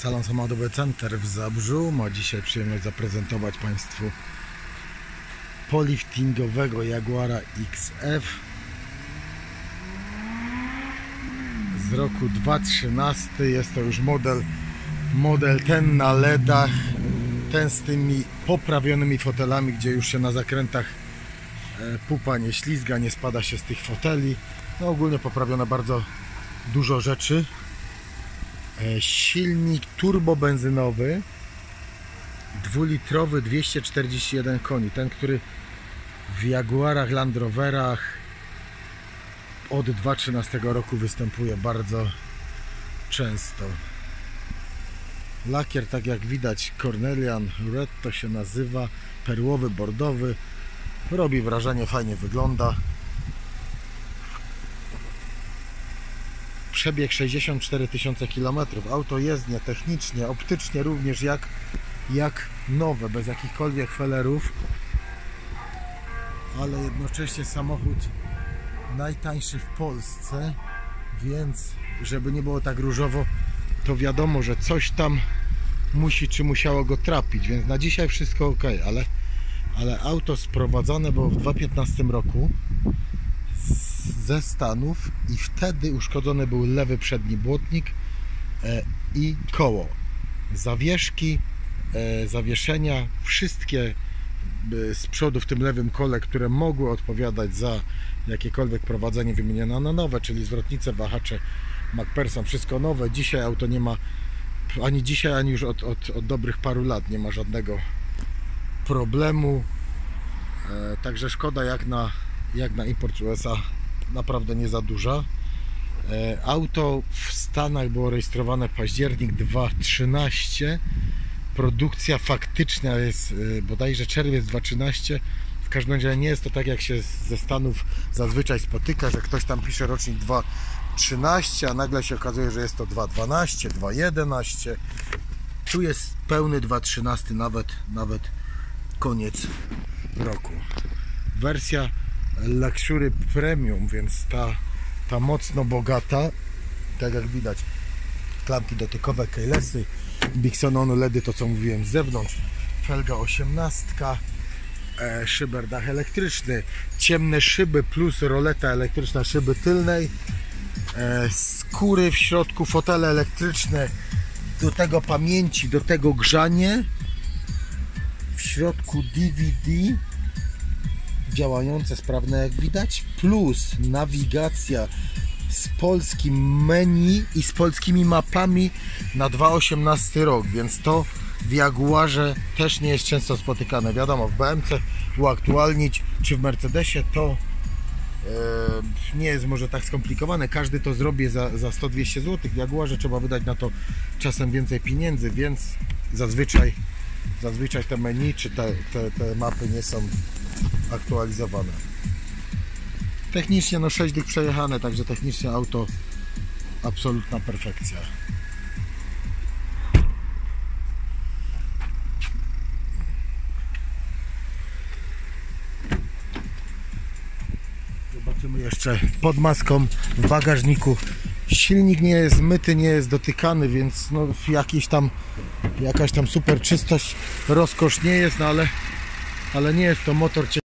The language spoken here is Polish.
Salon Samochodowy Center w Zabrzu ma dzisiaj przyjemność zaprezentować Państwu poliftingowego Jaguara XF z roku 2013. Jest to już model ten na LEDach, ten z tymi poprawionymi fotelami, gdzie już się na zakrętach pupa nie ślizga, nie spada się z tych foteli. No ogólnie poprawione bardzo dużo rzeczy. Silnik turbobenzynowy 2-litrowy, 241 koni, ten, który w Jaguarach, Land Roverach od 2013 roku występuje bardzo często. Lakier, tak jak widać, Cornelian Red to się nazywa, perłowy, bordowy, robi wrażenie, fajnie wygląda. Przebieg 64 000 km. Auto jezdnie, technicznie, optycznie również jak nowe, bez jakichkolwiek felerów, ale jednocześnie samochód najtańszy w Polsce, więc żeby nie było tak różowo, to wiadomo, że coś tam musi czy musiało go trapić, więc na dzisiaj wszystko ok, ale auto sprowadzone było w 2015 roku ze Stanów i wtedy uszkodzony był lewy przedni błotnik i koło. Zawieszki, zawieszenia, wszystkie z przodu w tym lewym kole, które mogły odpowiadać za jakiekolwiek prowadzenie, wymieniono na nowe, czyli zwrotnice, wahacze, MacPherson, wszystko nowe. Dzisiaj auto nie ma, ani dzisiaj, ani już od dobrych paru lat nie ma żadnego problemu, także szkoda jak na import z USA, naprawdę nie za duża. Auto w Stanach było rejestrowane październik 2013, produkcja faktyczna jest bodajże czerwiec 2013. W każdym razie nie jest to tak, jak się ze Stanów zazwyczaj spotyka, że ktoś tam pisze rocznik 2013, a nagle się okazuje, że jest to 2012, 2011. Tu jest pełny 2013, nawet koniec roku. Wersja Luxury Premium, więc ta mocno bogata, tak jak widać, klamki dotykowe, keylessy, Bixenonu LEDy, to co mówiłem z zewnątrz, felga 18, szyberdach elektryczny, ciemne szyby plus roleta elektryczna szyby tylnej, skóry w środku, fotele elektryczne, do tego pamięci, do tego grzanie, w środku DVD działające, sprawne jak widać, plus nawigacja z polskim menu i z polskimi mapami na 2018 rok, więc to w Jaguarze też nie jest często spotykane. Wiadomo, w BMC uaktualnić, czy w Mercedesie to nie jest może tak skomplikowane, każdy to zrobi za 100-200 zł. W Jaguarze trzeba wydać na to czasem więcej pieniędzy, więc zazwyczaj te menu czy te mapy nie są aktualizowane. Technicznie no 6 dych przejechane, także technicznie auto absolutna perfekcja. Zobaczymy jeszcze pod maską w bagażniku. Silnik nie jest myty, nie jest dotykany, więc no jakaś tam super czystość, rozkosz nie jest, no ale nie jest to motor